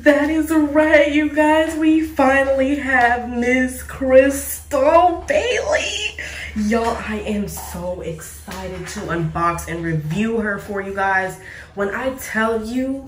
That is right, you guys. We finally have Miss Crystal Bailey. Y'all, I am so excited to unbox and review her for you guys. When I tell you,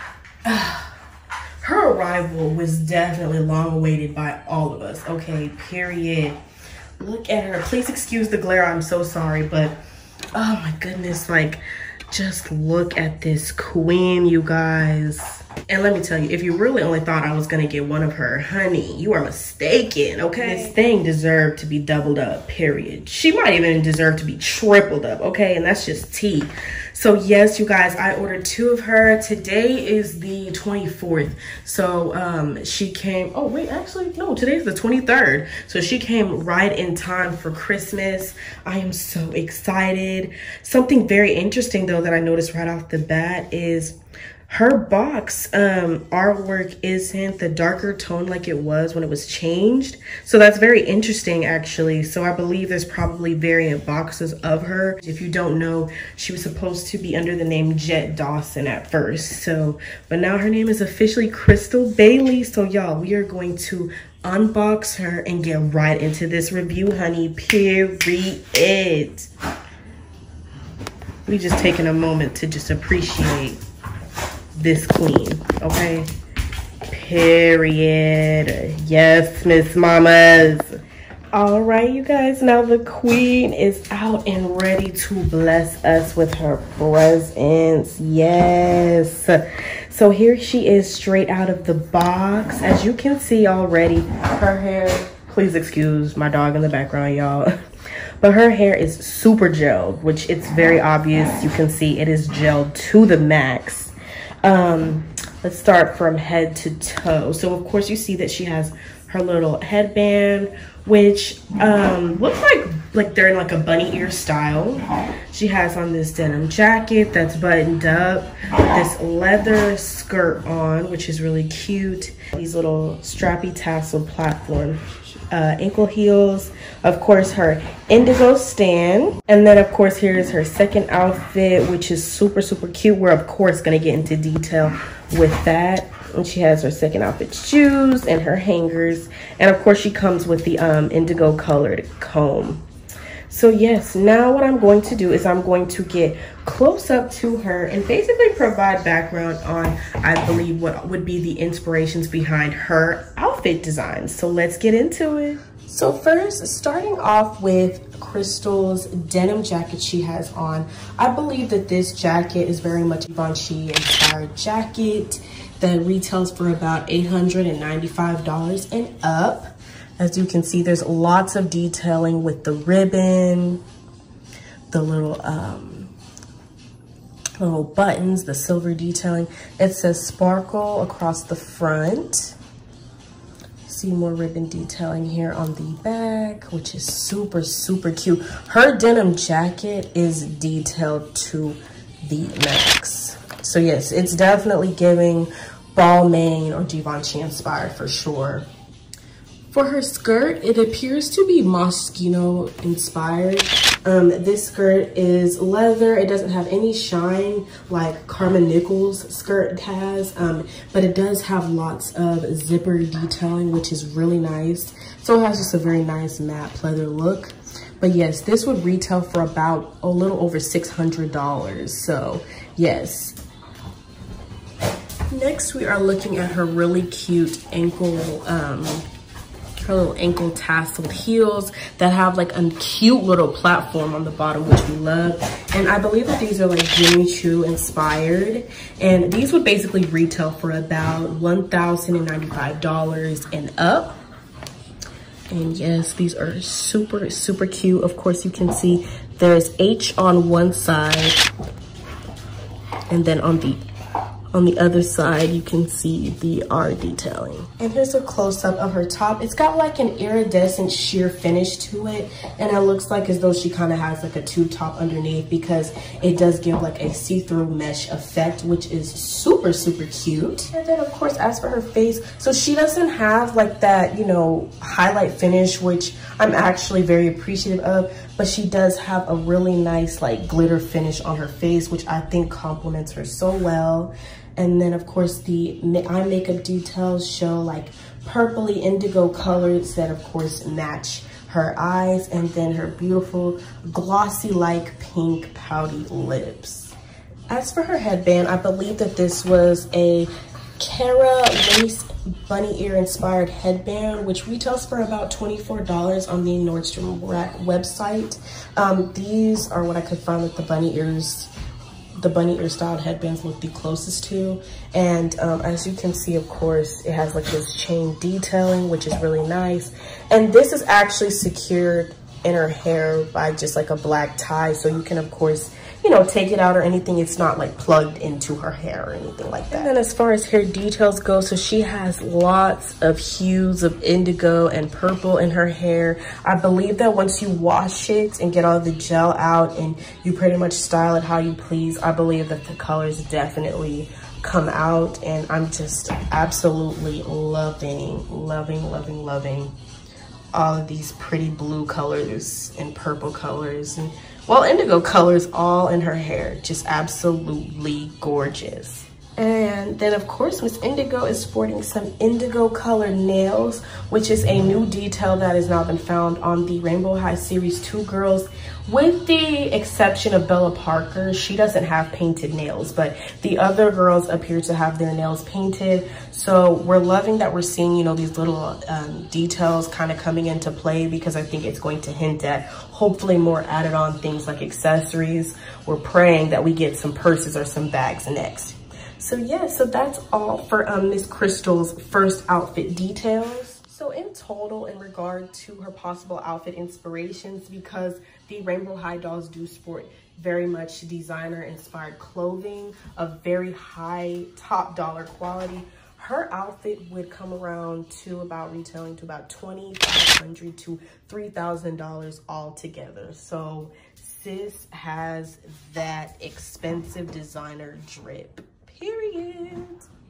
her arrival was definitely long awaited by all of us. Okay, period. Look at her. Please excuse the glare. I'm so sorry, but oh my goodness, like, just look at this queen, you guys. And let me tell you, if you really only thought I was gonna get one of her, honey, you are mistaken, okay? This thing deserved to be doubled up, period. She might even deserve to be tripled up, okay? And that's just tea. So yes, you guys, I ordered 2 of her. Today is the 24th. So she came, oh wait, actually, no, today's the 23rd. So she came right in time for Christmas. I am so excited. Something very interesting though that I noticed right off the bat is her box artwork isn't the darker tone like it was when it was changed. So that's very interesting, actually. So I believe there's probably variant boxes of her. If you don't know, she was supposed to be under the name Jet Dawson at first. So, but now her name is officially Crystal Bailey. So y'all, we are going to unbox her and get right into this review, honey, period. We just taking a moment to just appreciate this queen, okay? Period. Yes, Miss Mamas. All right, you guys, now the queen is out and ready to bless us with her presents. Yes. So here she is straight out of the box. As you can see already, her hair, please excuse my dog in the background, y'all. But her hair is super gelled, which it's very obvious. You can see it is gelled to the max. Let's start from head to toe. So of course you see that she has her little headband, which looks like they're in like a bunny ear style. She has on this denim jacket that's buttoned up, this leather skirt on, which is really cute. These little strappy tassel platform ankle heels. Of course, her indigo stand. And then of course, here's her second outfit, which is super, super cute. We're of course gonna get into detail with that. And she has her second outfit shoes and her hangers. And of course, she comes with the indigo colored comb. So yes, now what I'm going to do is I'm going to get close up to her and basically provide background on, I believe, what would be the inspirations behind her outfit designs. So let's get into it. So first, starting off with Crystal's denim jacket she has on. I believe that this jacket is very much a Givenchy inspired jacket that retails for about $895 and up. As you can see, there's lots of detailing with the ribbon, the little buttons, the silver detailing. It says sparkle across the front. See more ribbon detailing here on the back, which is super, super cute. Her denim jacket is detailed to the max. So yes, it's definitely giving Balmain or Givenchy inspired for sure. For her skirt, it appears to be Moschino inspired. This skirt is leather. It doesn't have any shine like Carmen Nichols' skirt has, but it does have lots of zipper detailing, which is really nice. So it has just a very nice matte leather look. But yes, this would retail for about a little over $600. So yes. Next, we are looking at her really cute ankle, her little ankle tasseled heels that have like a cute little platform on the bottom, which we love. And I believe that these are like Jimmy Choo inspired. And these would basically retail for about $1,095 and up. And yes, these are super, super cute. Of course, you can see there's H on one side. And then on the other side, you can see the R detailing. And here's a close-up of her top. It's got like an iridescent sheer finish to it. And it looks like as though she kind of has like a tube top underneath because it does give like a see-through mesh effect, which is super, super cute. And then of course, as for her face, so she doesn't have like that, you know, highlight finish, which I'm actually very appreciative of, but she does have a really nice like glitter finish on her face, which I think complements her so well. And then of course the eye makeup details show like purpley indigo colors that of course match her eyes, and then her beautiful glossy like pink pouty lips. As for her headband, I believe that this was a Kara lace bunny ear inspired headband, which retails for about $24 on the Nordstrom Rack website. These are what I could find with the bunny ear styled headbands look the closest to. And as you can see, of course, it has like this chain detailing, which is really nice. And this is actually secured in her hair by just like a black tie, so you can of course, you know, take it out or anything. It's not like plugged into her hair or anything like that. And then as far as hair details go, so she has lots of hues of indigo and purple in her hair. I believe that once you wash it and get all the gel out and you pretty much style it how you please, I believe that the colors definitely come out. And I'm just absolutely loving all of these pretty blue colors and purple colors and, well, indigo colors all in her hair. Just absolutely gorgeous. And then of course, Miss Indigo is sporting some indigo colored nails, which is a new detail that has now been found on the Rainbow High Series 2 girls, with the exception of Bella Parker. She doesn't have painted nails, but the other girls appear to have their nails painted. So we're loving that we're seeing, you know, these little details kind of coming into play, because I think it's going to hint at hopefully more added on things like accessories. We're praying that we get some purses or some bags next. So yeah, so that's all for Miss Crystal's first outfit details. So in total, in regard to her possible outfit inspirations, because the Rainbow High dolls do sport very much designer inspired clothing of very high top dollar quality, her outfit would come around to about retailing to about $2,500 to $3,000 altogether. So sis has that expensive designer drip. Period.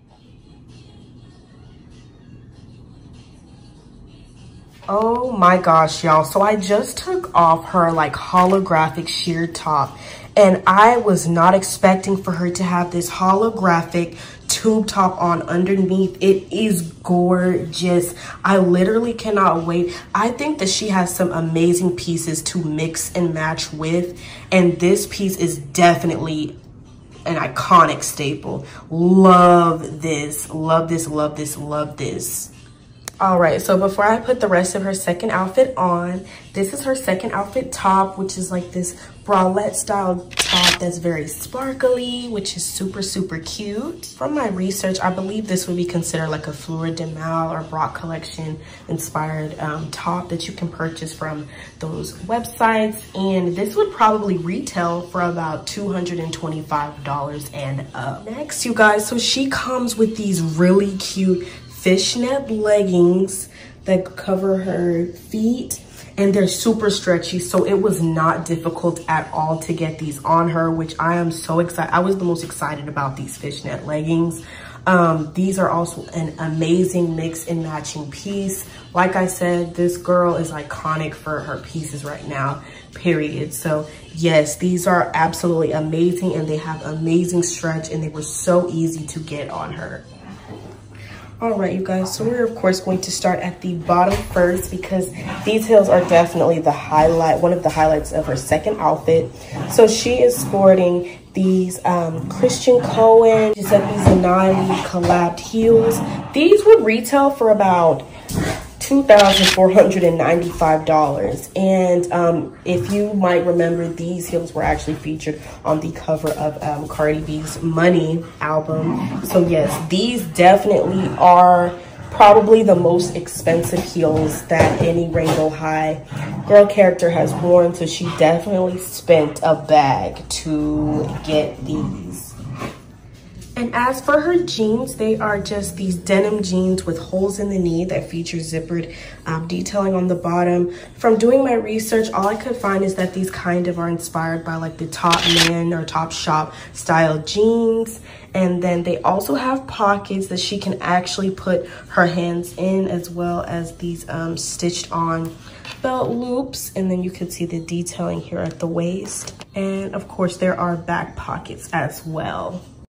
Oh my gosh, y'all. So I just took off her like holographic sheer top, and I was not expecting for her to have this holographic tube top on underneath. It is gorgeous. I literally cannot wait. I think that she has some amazing pieces to mix and match with, and this piece is definitely an iconic staple. Love this, love this, love this, love this. All right, so before I put the rest of her second outfit on, this is her second outfit top, which is like this bralette style top that's very sparkly, which is super, super cute. From my research, I believe this would be considered like a Fleur de Mal or Brock collection inspired top that you can purchase from those websites. And this would probably retail for about $225 and up. Next, you guys, so she comes with these really cute fishnet leggings that cover her feet, and they're super stretchy, so it was not difficult at all to get these on her, which I am so excited. I was the most excited about these fishnet leggings. These are also an amazing mix and matching piece. Like I said, this girl is iconic for her pieces right now, period. So yes, these are absolutely amazing, and they have amazing stretch, and they were so easy to get on her. All right, you guys, so we're of course going to start at the bottom first, because these heels are definitely the highlight, one of the highlights of her second outfit. So she is sporting these Christian Cohen Giuseppe Zannati collabed heels. These would retail for about $2,495. And if you might remember, these heels were actually featured on the cover of Cardi B's Money album. So yes, these definitely are probably the most expensive heels that any Rainbow High girl character has worn. So she definitely spent a bag to get these. And as for her jeans, they are just these denim jeans with holes in the knee that feature zippered detailing on the bottom. From doing my research, all I could find is that these kind of are inspired by like the Top Man or Top Shop style jeans. And then they also have pockets that she can actually put her hands in, as well as these stitched on belt loops. And then you can see the detailing here at the waist. And of course, there are back pockets as well.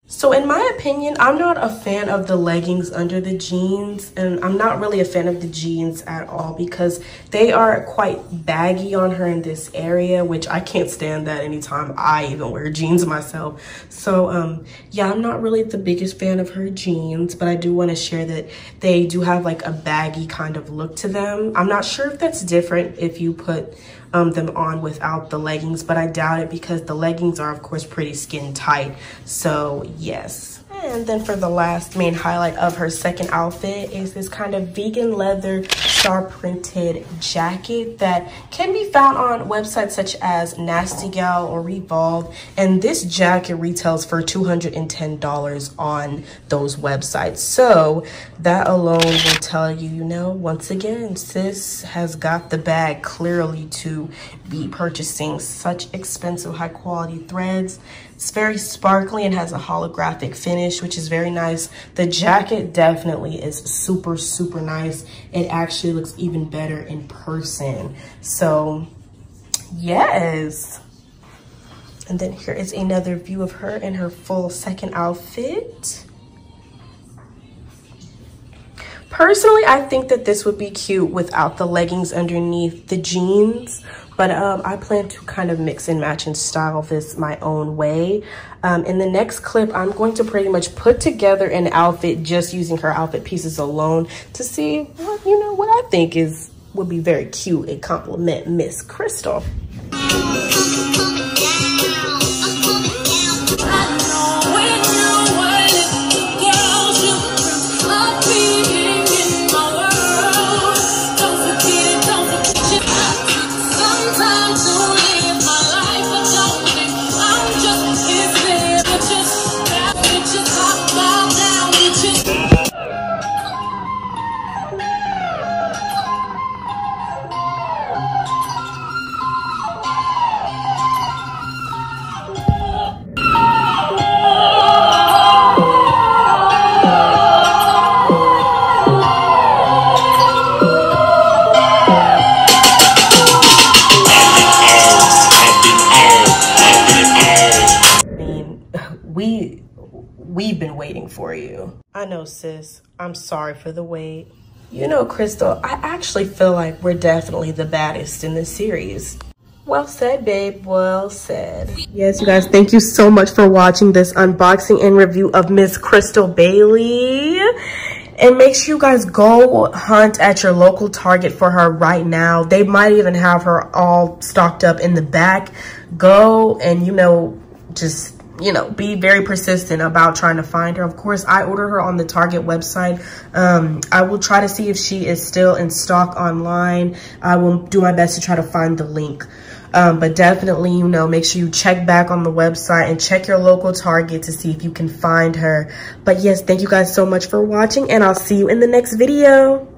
So in my opinion, I'm not a fan of the leggings under the jeans, and I'm not really a fan of the jeans at all because they are quite baggy on her in this area, which I can't stand that anytime I even wear jeans myself. So yeah, I'm not really the biggest fan of her jeans, but I do want to share that they do have like a baggy kind of look to them. I'm not sure if that's different if you put them on without the leggings, but I doubt it because the leggings are of course pretty skin tight. So yes. And then for the last main highlight of her second outfit is this kind of vegan leather star printed jacket that can be found on websites such as Nasty Gal or Revolve. And this jacket retails for $210 on those websites. So that alone will tell you, you know, once again, sis has got the bag clearly to be purchasing such expensive high quality threads. It's very sparkly and has a holographic finish, which is very nice. The jacket definitely is super, super nice. It actually looks even better in person. So yes. And then here is another view of her in her full second outfit. Personally, I think that this would be cute without the leggings underneath the jeans. But I plan to kind of mix and match and style this my own way. In the next clip, I'm going to pretty much put together an outfit just using her outfit pieces alone to see what, you know, what I think would be very cute and compliment Miss Crystal. We've been waiting for you. I know, sis. I'm sorry for the wait. You know, Crystal, I actually feel like we're definitely the baddest in this series. Well said, babe. Well said. Yes, you guys, thank you so much for watching this unboxing and review of Miss Crystal Bailey. And make sure you guys go hunt at your local Target for her right now. They might even have her all stocked up in the back. Go and, you know, just, you know, be very persistent about trying to find her. Of course, I ordered her on the Target website. I will try to see if she is still in stock online. I will do my best to try to find the link. But definitely, you know, make sure you check back on the website and check your local Target to see if you can find her. But yes, thank you guys so much for watching, and I'll see you in the next video.